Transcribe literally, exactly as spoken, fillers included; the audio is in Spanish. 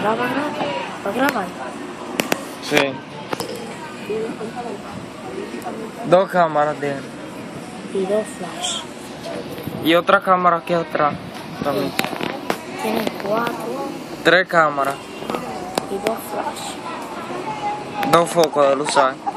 ¿Graban? ¿Lo graban? Sí. Dos cámaras tiene. Y dos flash. Y otra cámara aquí atrás también. Tienen cuatro. Tres cámaras. Y dos flash. Dos focos de luz.